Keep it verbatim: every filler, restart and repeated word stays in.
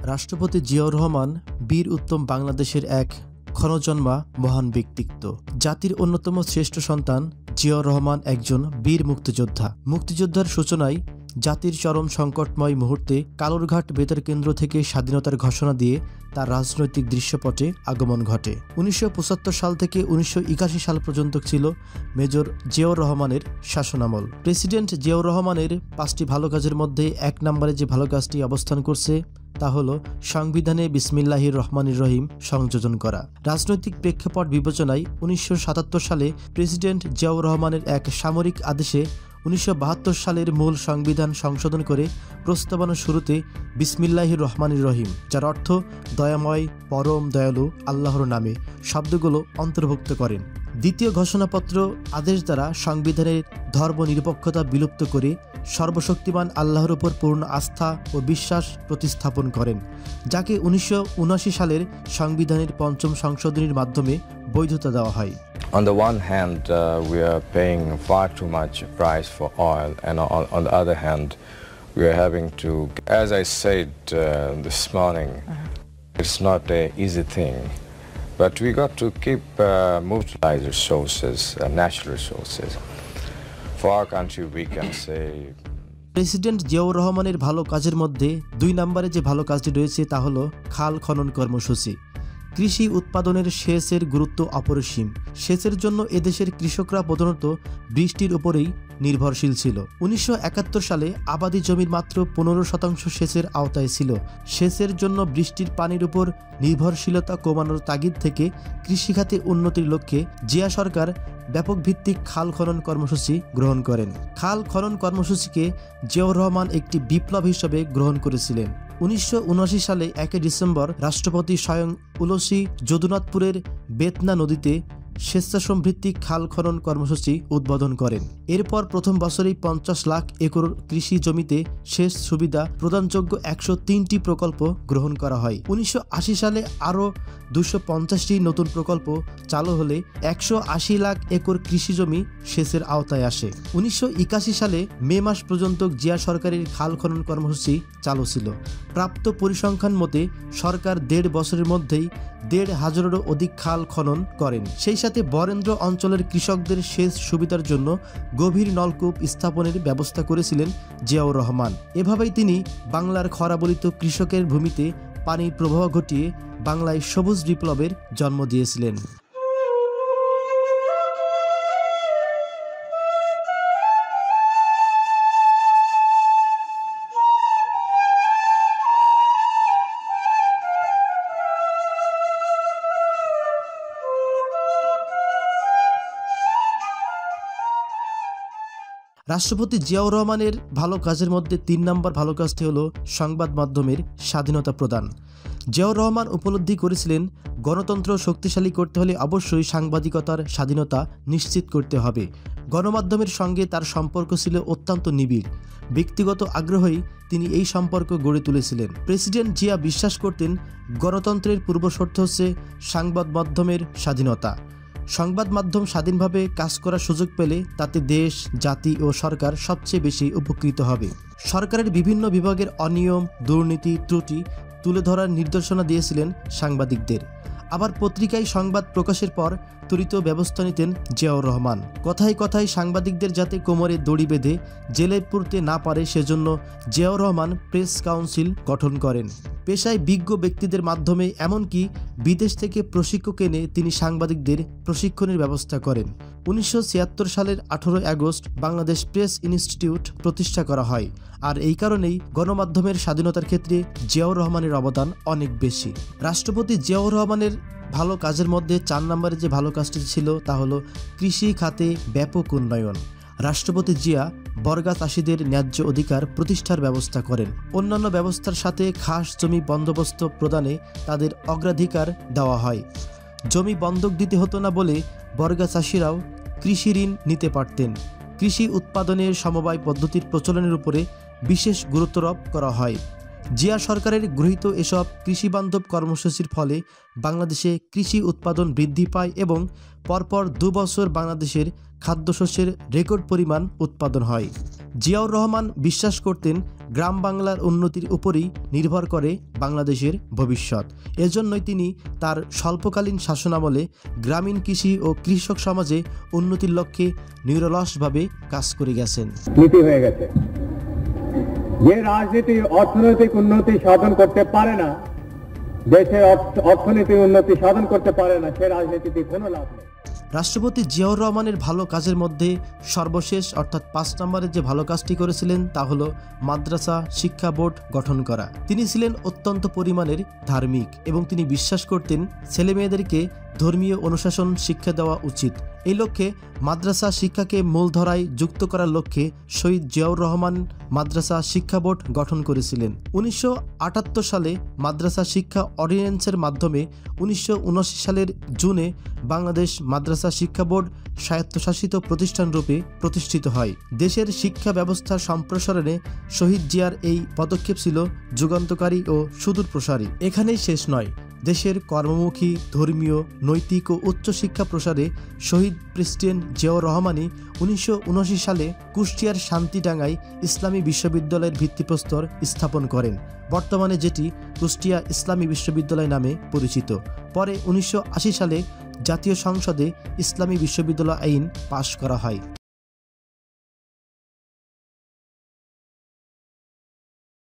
রাষ্ট্রপতি জিয়াউর রহমান বীর উত্তম বাংলাদেশের এক ক্ষণজন্মা মহান ব্যক্তিত্ব। জাতির অন্যতম শ্রেষ্ঠ সন্তান জিয়াউর রহমান একজন বীর মুক্তিযোদ্ধা। মুক্তিযোদ্ধার সূচনায় জাতির চরম সংকটময় মুহূর্তে কালুরঘাট বেতার কেন্দ্র থেকে স্বাধীনতার ঘোষণা দিয়ে তার রাজনৈতিক দৃশ্যপটে আগমন ঘটে। উনিশশো পঁচাত্তর সাল থেকে উনিশশো একাশি সাল পর্যন্ত ছিল মেজর জিয়াউর রহমানের শাসনামল। প্রেসিডেন্ট জিয়াউর রহমানের পাঁচটি ভালো কাজের মধ্যে এক নম্বরে যে ভালো কাজটি অবস্থান করছে তা হল সংবিধানে বিসমিল্লাহির রহমানির রহিম সংযোজন করা। রাজনৈতিক প্রেক্ষাপট বিবেচনায় উনিশশো সাতাত্তর সালে প্রেসিডেন্ট জিয়াউর রহমানের এক সামরিক আদেশে উনিশশো বাহাত্তর সালের মূল সংবিধান সংশোধন করে প্রস্তাবনার শুরুতে বিসমিল্লাহির রহমানির রহিম, যার অর্থ দয়াময় পরম দয়ালু আল্লাহর নামে, শব্দগুলো অন্তর্ভুক্ত করেন। দ্বিতীয় ঘোষণাপত্র আদেশ দ্বারা সংবিধানের ধর্মনিরপেক্ষতা বিলুপ্ত করে সর্বশক্তিমান আল্লাহর উপর পূর্ণ আস্থা ও বিশ্বাস প্রতিস্থাপন করেন, যাকে উনিশশো উনআশি সালের সংবিধানের পঞ্চম সংশোধনীর মাধ্যমে বৈধতা দেওয়া হয়। On the one hand, uh, we are paying far too much price for oil, and on, on the other hand, we are having to, as I said uh, this morning, uh-huh. it's not an easy thing, but we got to keep uh, utilize resources, uh, natural resources. For our country, we can say. President Ziaur রহমানের ভালো কাজের মধ্যে দুই নম্বরে যে ভালো কাজটি রয়েছে তা হলো খাল খনন কর্মসূচি। কৃষি উৎপাদনের সেচের গুরুত্ব অপরিসীম। সেচের জন্য এদেশের কৃষকরা প্রধানত বৃষ্টির উপরেই নির্ভরশীল ছিল। উনিশশো একাত্তর সালে আবাদি জমির মাত্র পনেরো শতাংশ সেচের আওতায় ছিল। সেচের জন্য বৃষ্টির পানির উপর নির্ভরশীলতা কমানোর তাগিদ থেকে কৃষিখাতে উন্নতির লক্ষ্যে জিয়া সরকার ব্যাপক ভিত্তিক খাল খনন কর্মসূচি গ্রহণ করেন। খাল খনন কর্মসূচিকে জিয়াউর রহমান একটি বিপ্লব হিসেবে গ্রহণ করেছিলেন। উনিশশো উনআশি সালে একই ডিসেম্বর রাষ্ট্রপতি স্বয়ং উলসি যদুনাথপুরের বেতনা নদীতে স্বেচ্ছাশ্রম ভিত্তিক খাল খনন কর্মসূচি উদ্বোধন করেন। এরপর প্রথম বছরেই পঞ্চাশ লাখ একর কৃষি জমিতে সেচ সুবিধা প্রদানযোগ্য একশো তিনটি প্রকল্প গ্রহণ করা হয়। উনিশশো আশি সালে আরও দুশো পঞ্চাশটি নতুন প্রকল্প চালু হলে একশো আশি লাখ একর কৃষি জমি সেচের আওতায় আসে। উনিশশো একাশি সালে মে মাস পর্যন্ত জিয়া সরকারের খাল খনন কর্মসূচি চালু ছিল। প্রাপ্ত পরিসংখ্যান মতে সরকার দেড় বছরের মধ্যেই দেড় হাজারেরও অধিক খাল খনন করেন। সেই সাথে বরেন্দ্র অঞ্চলের কৃষকদের সেচ সুবিধার জন্য গভীর নলকূপ স্থাপনের ব্যবস্থা করেছিলেন জিয়াউর রহমান। এভাবেই তিনি বাংলার খরাবলিত কৃষকের ভূমিতে পানির প্রবাহ ঘটিয়ে বাংলায় সবুজ বিপ্লবের জন্ম দিয়েছিলেন। রাষ্ট্রপতি জিয়াউর রহমানের ভালো কাজের মধ্যে তিন নম্বর ভালো কাজটি হল সংবাদ মাধ্যমের স্বাধীনতা প্রদান। জিয়াউর রহমান উপলব্ধি করেছিলেন গণতন্ত্র শক্তিশালী করতে হলে অবশ্যই সাংবাদিকতার স্বাধীনতা নিশ্চিত করতে হবে। গণমাধ্যমের সঙ্গে তার সম্পর্ক ছিল অত্যন্ত নিবিড়। ব্যক্তিগত আগ্রহেই তিনি এই সম্পর্ক গড়ে তুলেছিলেন। প্রেসিডেন্ট জিয়া বিশ্বাস করতেন গণতন্ত্রের পূর্বশর্ত হচ্ছে সংবাদ মাধ্যমের স্বাধীনতা। সংবাদ মাধ্যম স্বাধীনভাবে কাজ করার সুযোগ পেলে তাতে দেশ, জাতি ও সরকার সবচেয়ে বেশি উপকৃত হবে। সরকারের বিভিন্ন বিভাগের অনিয়ম, দুর্নীতি, ত্রুটি তুলে ধরার নির্দেশনা দিয়েছিলেন সাংবাদিকদের। আবার পত্রিকায় সংবাদ প্রকাশের পর ত্বরিত ব্যবস্থা নিতেন জিয়াউর রহমান। কথায় কথায় সাংবাদিকদের যাতে কোমরে দড়ি বেঁধে জেলে পুরতে না পারে সেজন্য জিয়াউর রহমান প্রেস কাউন্সিল গঠন করেন। পেশায় বিজ্ঞ ব্যক্তিদের মাধ্যমে এমনকি বিদেশ থেকে প্রশিক্ষক এনে তিনি সাংবাদিকদের প্রশিক্ষণের ব্যবস্থা করেন। উনিশশো ছিয়াত্তর সালের আঠারোই আগস্ট বাংলাদেশ প্রেস ইনস্টিটিউট প্রতিষ্ঠা করা হয়। আর এই কারণেই গণমাধ্যমের স্বাধীনতার ক্ষেত্রে জিয়াউর রহমানের অবদান অনেক বেশি। রাষ্ট্রপতি জিয়াউর রহমানের ভালো কাজের মধ্যে চার নম্বরে যে ভালো কাজটি ছিল তা হলো কৃষি খাতে ব্যাপক উন্নয়ন। রাষ্ট্রপতি জিয়া বর্গা চাষিদের ন্যায্য অধিকার প্রতিষ্ঠার ব্যবস্থা করেন। অন্যান্য ব্যবস্থার সাথে খাস জমি বন্দোবস্ত প্রদানে তাদের অগ্রাধিকার দেওয়া হয়। জমি বন্ধক দিতে হতো না বলে বর্গা চাষিরাও কৃষি ঋণ নিতে পারতেন। কৃষি উৎপাদনের সমবায় পদ্ধতির প্রচলনের উপরে বিশেষ গুরুত্বারোপ করা হয়। জিয়া সরকারের গৃহীত এসব কৃষিবান্ধব কর্মসূচির ফলে বাংলাদেশে কৃষি উৎপাদন বৃদ্ধি পায় এবং পরপর দুবছর বাংলাদেশের খাদ্যশস্যের রেকর্ড পরিমাণ উৎপাদন হয়। জিয়াউর রহমান বিশ্বাস করতেন গ্রাম বাংলার উন্নতির উপরই নির্ভর করে বাংলাদেশের ভবিষ্যৎ। এজন্যই তিনি তার স্বল্পকালীন শাসনামলে গ্রামীণ কৃষি ও কৃষক সমাজে উন্নতির লক্ষ্যে নিরলসভাবে কাজ করে গেছেন। নীতি হয়ে গেছে, যে রাজনীতি অর্থনৈতিক উন্নতি সাধন করতে পারে না, দেশের অর্থনৈতিক উন্নতি সাধন করতে পারে না, সে রাজনীতিতে কোনো লাভ নেই। রাষ্ট্রপতি জিয়াউর রহমানের ভালো কাজের মধ্যে সর্বশেষ অর্থাৎ পাঁচ নম্বরের যে ভালো কাজটি করেছিলেন তা হলো মাদ্রাসা শিক্ষা বোর্ড গঠন করা। তিনি ছিলেন অত্যন্ত পরিমাণের ধার্মিক এবং তিনি বিশ্বাস করতেন ছেলে মেয়েদেরকে ধর্মীয় অনুশাসন শিক্ষা দেওয়া উচিত। এই লক্ষ্যে মাদ্রাসা শিক্ষাকে মূলধারায় যুক্ত করার লক্ষ্যে শহীদ জিয়াউর রহমান মাদ্রাসা শিক্ষা বোর্ড গঠন করেছিলেন। উনিশশো আটাত্তর সালে মাদ্রাসা শিক্ষা অর্ডিন্যান্সের মাধ্যমে উনিশশো উনআশি সালের জুনে বাংলাদেশ মাদ্রাসা শিক্ষা বোর্ড স্বায়ত্তশাসিত প্রতিষ্ঠান রূপে প্রতিষ্ঠিত হয়। দেশের শিক্ষা ব্যবস্থা সম্প্রসারণে শহীদ জিয়ার এই পদক্ষেপ ছিল যুগান্তকারী ও সুদূর প্রসারী। এখানেই শেষ নয়, দেশের কর্মমুখী ধর্মীয় নৈতিক ও উচ্চশিক্ষা প্রসারে শহীদ প্রেসিডেন্ট জিয়াউর রহমানই উনিশশো উনআশি সালে কুষ্টিয়ার শান্তিডাঙ্গায় ইসলামী বিশ্ববিদ্যালয়ের ভিত্তিপ্রস্তর স্থাপন করেন, বর্তমানে যেটি কুষ্টিয়া ইসলামী বিশ্ববিদ্যালয় নামে পরিচিত। পরে উনিশশো আশি সালে জাতীয় সংসদে ইসলামী বিশ্ববিদ্যালয় আইন পাশ করা হয়।